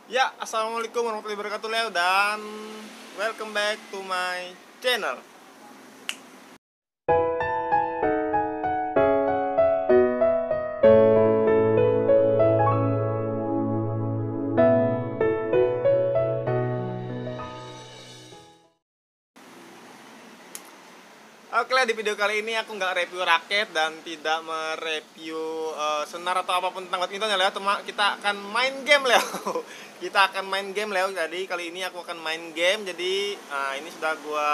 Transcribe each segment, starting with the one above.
Ya, assalamualaikum warahmatullahi wabarakatuh Leo, dan welcome back to my channel. Oke lah, di video kali ini aku nggak review raket dan tidak mereview senar atau apapun tentang badminton ya Leo. Kita akan main game Leo. Kita akan main game Leo. Jadi kali ini aku akan main game. Jadi ini sudah gua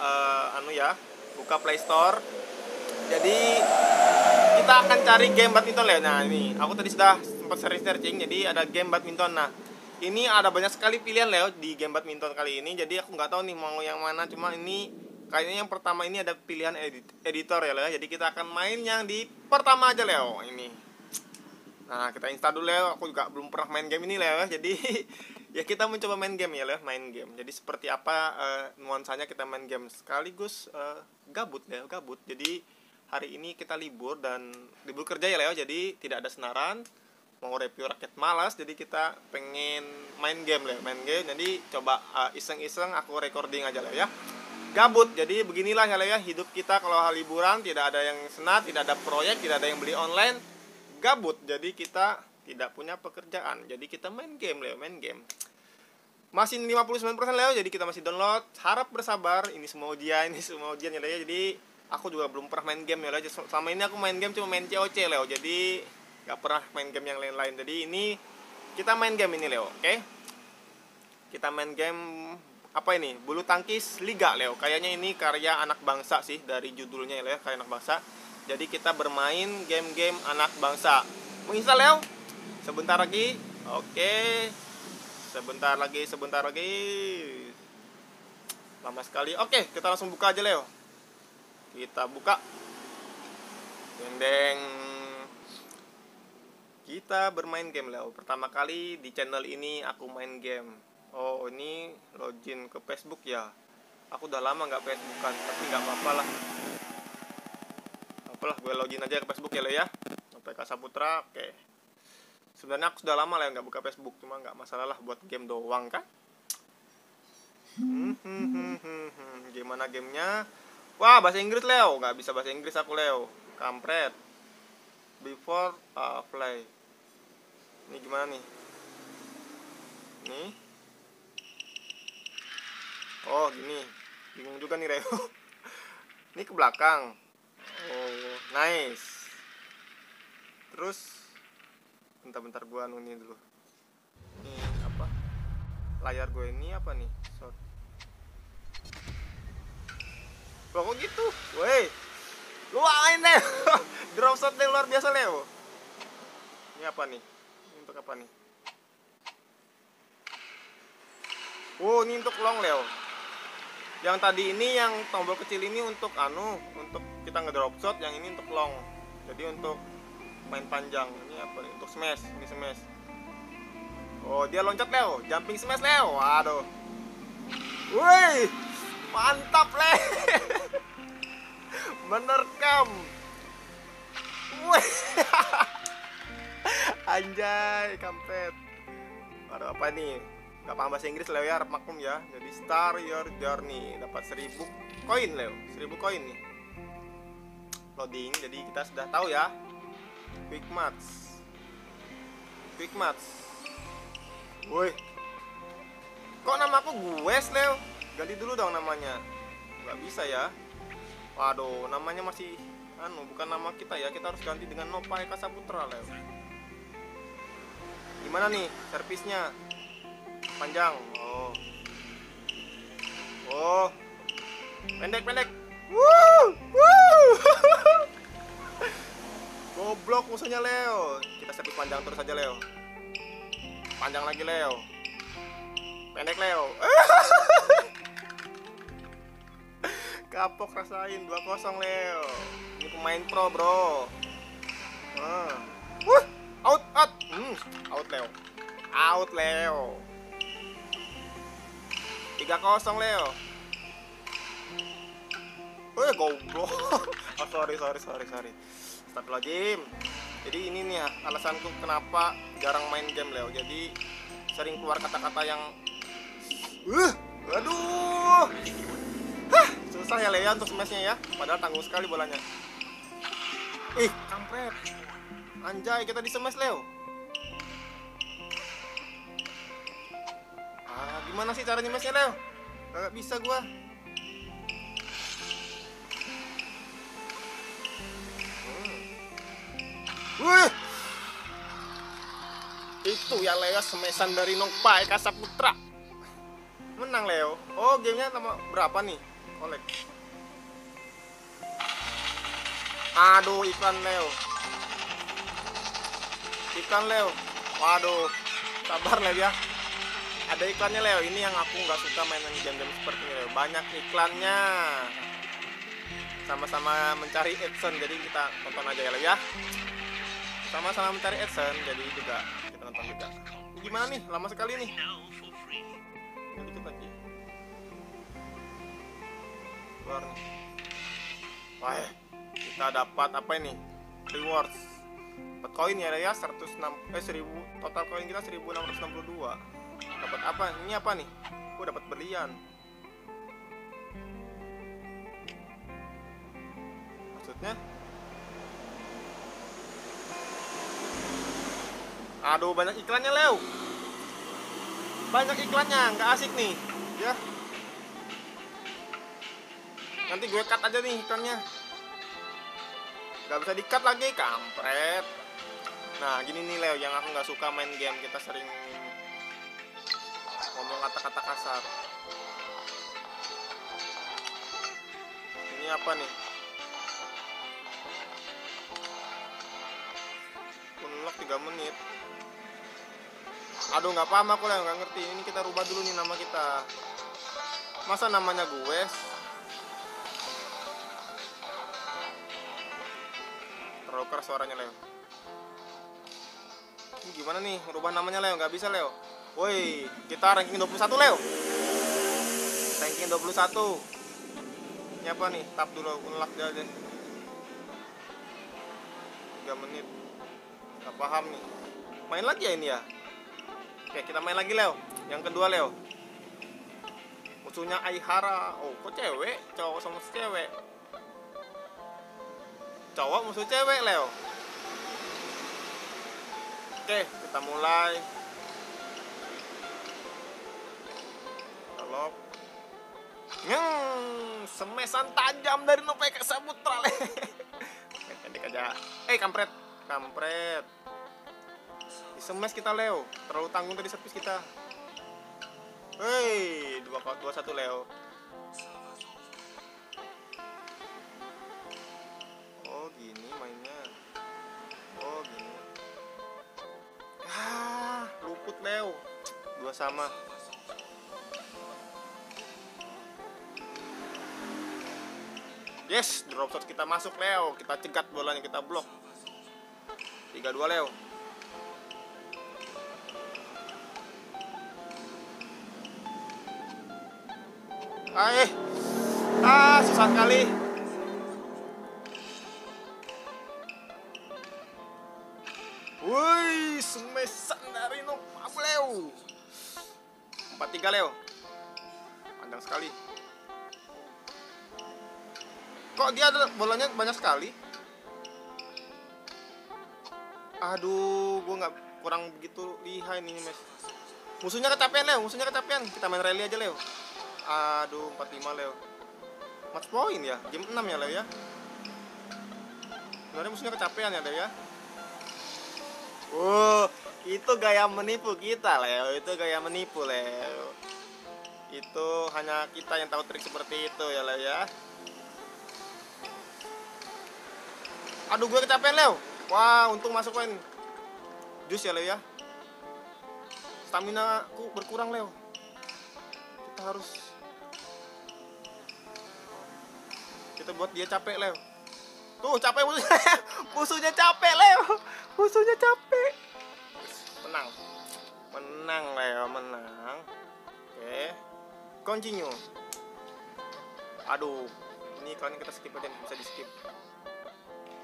buka Play Store. Jadi kita akan cari game badminton Leo. Nah ini aku tadi sudah sempat searching. Jadi ada game badminton. Nah ini ada banyak sekali pilihan Leo di game badminton kali ini. Jadi aku nggak tahu nih mau yang mana. Cuma ini kayaknya yang pertama ini ada pilihan editor ya Leo. Jadi kita akan main yang di pertama aja Leo ini. Nah kita install dulu Leo. Aku juga belum pernah main game ini Leo. Jadi ya kita mencoba main game ya Leo. Main game. Jadi seperti apa nuansanya kita main game sekaligus gabut Leo. Gabut. Jadi hari ini kita libur dan libur kerja ya Leo. Jadi tidak ada senaran. Mau review raket malas. Jadi kita pengen main game Leo. Main game. Jadi coba iseng-iseng aku recording aja Leo ya. Gabut, jadi beginilah ya hidup kita kalau liburan, tidak ada yang senat, tidak ada proyek, tidak ada yang beli online, gabut. Jadi kita tidak punya pekerjaan, jadi kita main game Leo, main game. Masih 59% Leo, jadi kita masih download. Harap bersabar, ini semua ujian ya Leo. Jadi aku juga belum pernah main game ya Leo. Selama ini aku main game cuma main COC Leo, jadi gak pernah main game yang lain-lain. Jadi ini kita main game ini Leo, oke? Kita main game apa ini? Bulu tangkis liga Leo. Kayaknya ini karya anak bangsa sih dari judulnya Leo, karya anak bangsa. Jadi kita bermain game-game anak bangsa. Menginstal Leo. Sebentar lagi. Oke. Sebentar lagi. Lama sekali. Oke, kita langsung buka aja Leo. Kita buka. Deng. Kita bermain game Leo. Pertama kali di channel ini aku main game. Oh ini login ke Facebook ya. Aku udah lama nggak Facebookan, tapi nggak apa-apa lah. Apalah, gue login aja ke Facebook ya Leo ya. PK Saputra, oke. Sebenarnya aku sudah lama lah nggak buka Facebook, cuma nggak masalah lah buat game doang kan. Gimana gamenya? Wah bahasa Inggris Leo, nggak bisa bahasa Inggris aku Leo. Kampret. Before play. Ini gimana nih? Nih. Oh gini, bingung juga nih Leo. Ini ke belakang. Oh nice. Terus bentar gua nih dulu. Ini apa? Layar gue ini apa nih? Short. Loh kok gitu? Woi, lu main Leo. Drop shot yang luar biasa Leo. Ini apa nih? Ini untuk apa nih? Oh ini untuk long Leo. Yang tadi ini yang tombol kecil ini untuk untuk kita ngedrop shot, yang ini untuk long. Jadi untuk main panjang. Ini apa nih? Untuk smash. Ini smash. Oh, dia loncat Leo, jumping smash Leo. Waduh. Wih. Mantap Leo. Menerkam. Wih. Anjay, kampret. Waduh, apa nih? Gak paham bahasa Inggris Leo ya, harap maklum ya. Jadi start your journey. Dapat 1000 koin Leo, 1000 koin nih. Loading, jadi kita sudah tahu ya. Quick match. Woi, kok nama aku Gues Leo? Ganti dulu dong namanya. Gak bisa ya. Waduh, namanya masih bukan nama kita ya. Kita harus ganti dengan Nova Eka Saputra Leo. Gimana nih servisnya? Panjang. Oh pendek. Goblok musuhnya Leo. Kita servis panjang terus aja Leo. Panjang lagi Leo. Pendek Leo. Kapok rasain 2-0 Leo. Ini pemain pro bro. Out Leo. 3-0 Leo. Goblok. Oh sorry. Astagfirullahaladzim. Jadi ini nih ya alasanku kenapa jarang main game Leo. Jadi sering keluar kata-kata yang aduh. Susah ya Leo ya untuk smashnya ya, padahal tanggung sekali bolanya. Kampret. Anjay, kita di smash Leo. Gimana sih cara nyemesnya Leo? Gak bisa gua. Itu ya Leo, semesan dari Nongpa Eka Saputra. Menang Leo. Oh, gamenya nama berapa nih? Kolek. Aduh, iklan Leo. Iklan Leo. Waduh, sabar Leo ya. Ada iklannya Leo. Ini yang aku nggak suka mainan game-game seperti ini Leo. Banyak iklannya. Sama-sama mencari adsense, jadi kita tonton aja ya Leo ya. Sama-sama mencari adsense, jadi juga kita nonton juga. Ini gimana nih? Lama sekali nih. Dikit lagi. Keluar nih. Wah, kita dapat apa ini? Rewards. Dapat koin ya Leo ya, 1000 total koin kita 1662. Dapat apa? Ini apa nih? Dapat berlian. Maksudnya? Aduh, banyak iklannya Leo. Banyak iklannya, nggak asik nih. Ya. Nanti gue cut aja nih iklannya. Nggak bisa di-cut lagi, kampret. Nah, gini nih Leo, yang aku nggak suka main game, kita sering ngomong kata-kata kasar. Ini apa nih? Unlock 3 menit. Aduh, nggak paham aku Leo, nggak ngerti. Ini kita rubah dulu nih nama kita. Masa namanya gue? Terlalu keras suaranya Leo. Ini gimana nih rubah namanya Leo? Nggak bisa Leo. Woi, kita ranking 21 Leo. Ranking 21. Ini apa nih? Tap dulu, unlock dia deh. 3 menit. Nggak paham nih. Main lagi ya ini ya? Oke, kita main lagi Leo. Yang kedua Leo. Musuhnya Aihara. Oh, kok cewek? Cowok sama cewek. Cowok musuh cewek Leo. Oke, kita mulai. Kalau semesan tajam dari Nongpa Eka Saputra Leo. Pendek aja. Kampret. Kampret. Di smash kita Leo. Terlalu tanggung tadi servis kita. 2-1 Leo. Oh gini mainnya. Oh gini. Luput Leo. 2 sama. Yes, drop shot kita masuk Leo. Kita cegat bolanya, kita blok. 3-2 Leo. Susah sekali. Woi, semesan dari Nongpa Leo. 4-3 Leo. Panjang sekali. Kok dia ada bolanya banyak sekali? Aduh, gue nggak kurang begitu lihai nih mes. Musuhnya kecapean Leo, musuhnya kecapean. Kita main rally aja Leo. Aduh, 4-5 Leo. Match point ya, game 6 ya Leo ya. Sebenarnya musuhnya kecapean ya Leo ya. Itu gaya menipu kita Leo, itu gaya menipu Leo. Itu hanya kita yang tahu trik seperti itu ya Leo ya. Aduh, gue kecapean Leo. Wah, untung masuk poin. Jus ya Leo ya. Stamina ku berkurang Leo. Kita buat dia capek Leo. Tuh capek musuhnya. Musuhnya capek Leo. Musuhnya capek. Menang Leo, menang. Oke. Continue. Aduh, ini kan kita skip aja, bisa di skip.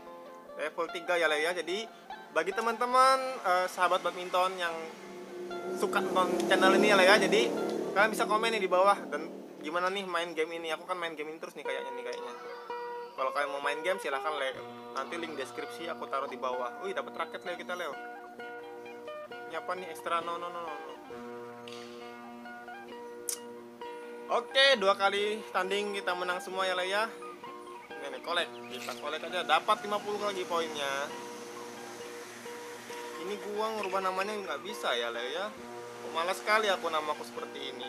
Level 3 ya Leo ya. Jadi bagi teman-teman sahabat badminton yang suka nonton channel ini ya Leo ya. Jadi kalian bisa komen nih di bawah, dan gimana nih main game ini. Aku kan main game ini terus nih kayaknya. Kalau kalian mau main game silahkan Leo. Nanti link deskripsi aku taruh di bawah. Wih, dapat raket Leo kita Leo. Ini apa nih ekstra? No. Oke, 2 kali tanding kita menang semua ya Leo ya. Ini nih kolek. Kita kolek aja, dapat 50 lagi poinnya. Ini gua ngerubah namanya nggak bisa ya Leo ya. Malas sekali aku namaku seperti ini.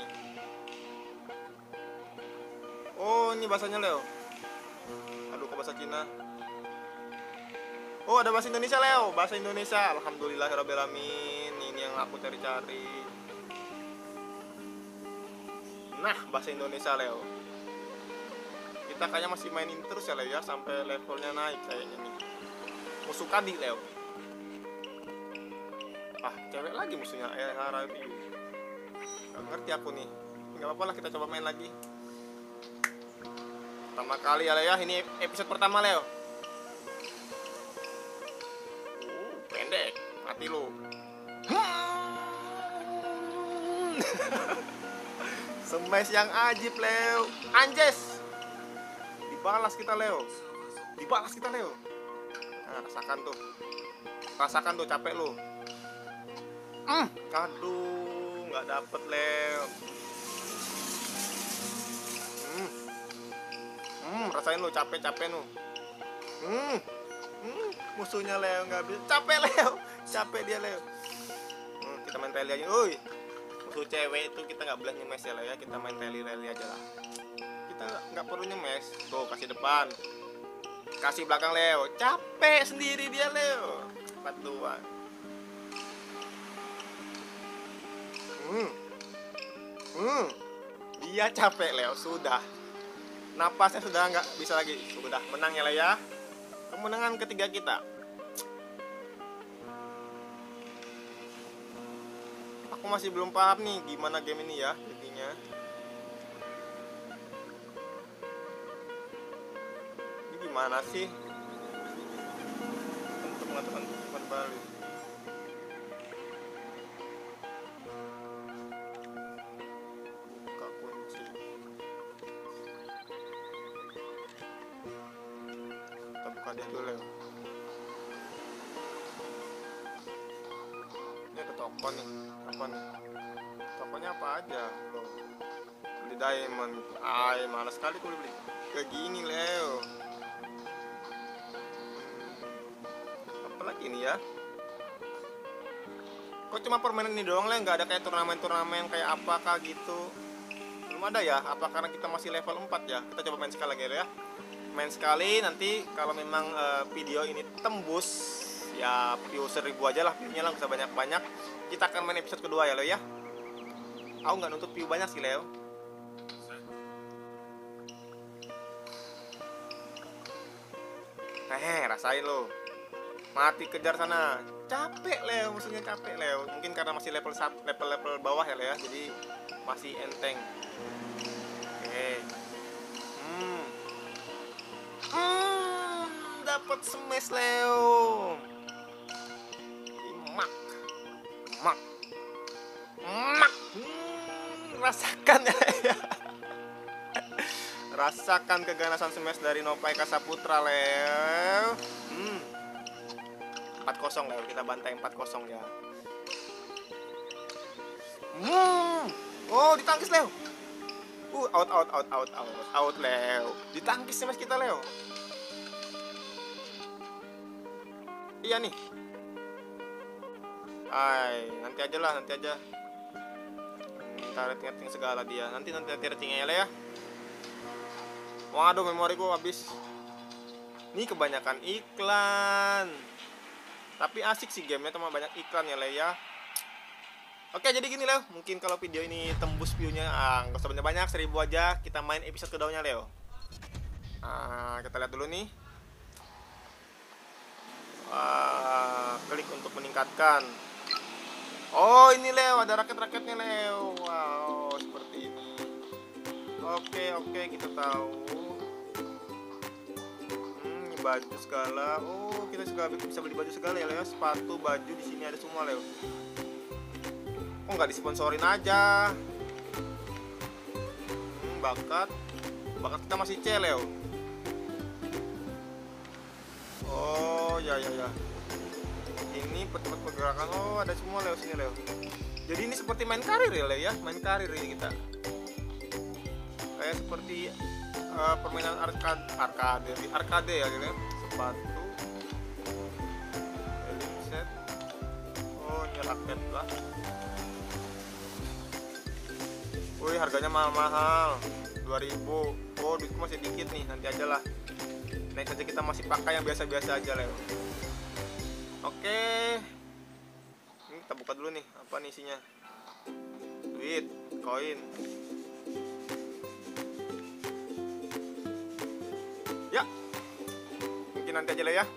Oh, ini bahasanya Leo. Aduh, kok bahasa Cina. Oh, ada bahasa Indonesia Leo. Bahasa Indonesia. Alhamdulillahirobbilalamin. Ini yang aku cari-cari. Nah, bahasa Indonesia Leo. Kita kayaknya masih mainin terus ya Leo ya, sampai levelnya naik kayaknya nih. Musuh Kadi Leo. Ah, cewek lagi musuhnya. Harap you. Gak ngerti aku nih. Gak apa-apa lah, kita coba main lagi. Pertama kali ya Leo ya. Ini episode pertama Leo. Pendek. Mati lu. Smash yang ajib Leo. Anjes. Dibalas kita Leo. Nah, rasakan tuh capek lu. Aduh, nggak dapet Leo. Rasain lu capek lu. Musuhnya Leo nggak bisa. Capek dia Leo. Kita main rally aja. Uy, musuh cewek itu kita nggak boleh nyemes ya Leo ya. Kita main rally aja lah. Kita nggak perlu nyemes. Tuh, kasih depan, kasih belakang Leo. Capek sendiri dia Leo. 4-2. Dia capek Leo, sudah napasnya sudah nggak bisa lagi. Sudah menang ya Leo ya. Kemenangan ketiga kita. Aku masih belum paham nih gimana game ini ya intinya. Ini gimana sih untuk mengatakan kembali. Dia dulu Leo. Ini ada toko nih. Apa nih? Tokonya apa aja loh. Beli diamond. Malas sekali aku beli kayak gini Leo. Apa lagi ini ya? Kok cuma permainan ini doang Leo? Nggak ada kayak turnamen kayak apakah gitu? Belum ada ya? Apa karena kita masih level 4 ya? Kita coba main sekali lagi ya. Main sekali, nanti kalau memang video ini tembus ya view 1000 aja lah, view-nya lah, bisa banyak-banyak. Kita akan main episode kedua ya Leo ya. Aku nggak nuntut view banyak sih Leo. Rasain lo. Mati kejar sana. Capek Leo, musuhnya capek Leo. Mungkin karena masih level bawah ya Leo ya, jadi masih enteng. Oke. Dapat smash Leo. Mak. Rasakan ya. Rasakan keganasan smash dari Nopai Kasaputra Leo. 4-0 Leo, kita bantai 4-0 ya. Oh, ditangkis Leo. Out Leo. Ditangkis smash kita Leo. Iya nih. Nanti aja. Rating segala dia. Nanti ratingnya ya. Waduh, memoriku habis. Ini kebanyakan iklan. Tapi asik sih gamenya, cuma banyak iklan ya ya. Oke, jadi gini Leo. Mungkin kalau video ini tembus view-nya, nggak usah banyak-banyak, 1000 aja. Kita main episode keduanya Leo. Kita lihat dulu nih. Klik untuk meningkatkan. Oh, ini Leo, ada raket-raketnya Leo. Wow, seperti ini. Oke, kita tahu. Ini baju segala. Oh, kita juga bisa beli baju segala ya Leo. Sepatu, baju di sini ada semua Leo. Kok nggak disponsorin aja? Bakat kita masih C, Leo. Oh ya. Ini percepat pergerakan. Oh, ada semua, Leo, sini, Leo. Jadi ini seperti main karir ya, Leo ya. Main karir ini kita. Kayak seperti permainan arcade ya, gitu ya. Sepatu. Elite set. Oh, ini raket lah. Wih, harganya mahal-mahal. 2000. Oh, duitku masih dikit nih, nanti aja lah. Naik aja, kita masih pakai yang biasa-biasa aja, Leo. Oke. Ini kita buka dulu nih, apa nih isinya? Duit, koin. Ya. Mungkin nanti aja lah ya.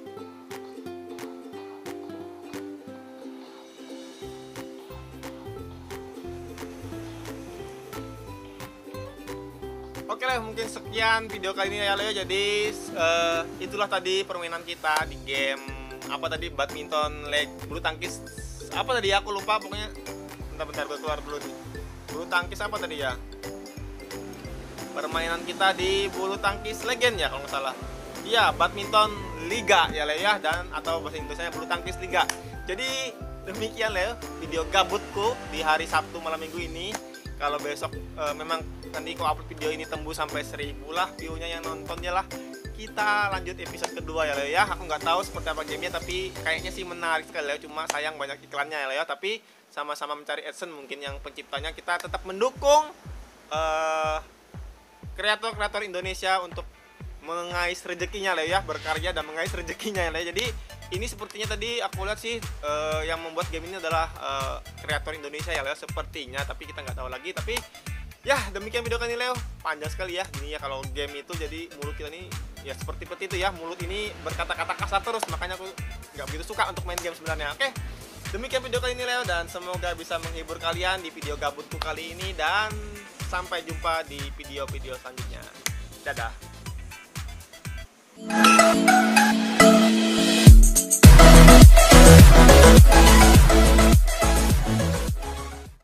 Oke lah, mungkin sekian video kali ini ya, Leo. Jadi itulah tadi permainan kita di game apa tadi, badminton, bulu tangkis. Apa tadi ya? Aku lupa pokoknya. Bentar gue keluar dulu nih. Bulu tangkis apa tadi ya? Permainan kita di bulu tangkis legend ya kalau nggak salah. Iya, badminton liga ya, Leo ya, dan atau bahasa Inggrisnya bulu tangkis liga. Jadi demikian, Leo, video gabutku di hari Sabtu malam minggu ini. Kalau besok memang nanti kalau upload video ini tembus sampai 1000 lah view-nya yang nontonnya lah, kita lanjut episode kedua ya, Leo ya. Aku nggak tahu seperti apa gamenya, tapi kayaknya sih menarik sekali, Leo. Cuma sayang banyak iklannya ya, Leo. Tapi sama-sama mencari AdSense mungkin yang penciptanya, kita tetap mendukung kreator-kreator Indonesia untuk mengais rezekinya, Leo ya, berkarya dan mengais rezekinya ya, Leo. Jadi ini sepertinya tadi aku lihat sih yang membuat game ini adalah kreator Indonesia ya, Leo, sepertinya, tapi kita nggak tahu lagi. Tapi ya demikian video kali ini, Leo, panjang sekali ya ini ya. Kalau game itu jadi mulut kita ini ya seperti itu ya, mulut ini berkata-kata kasar terus, makanya aku nggak begitu suka untuk main game sebenarnya. Oke, demikian video kali ini, Leo, dan semoga bisa menghibur kalian di video gabutku kali ini, dan sampai jumpa di video-video selanjutnya. Dadah.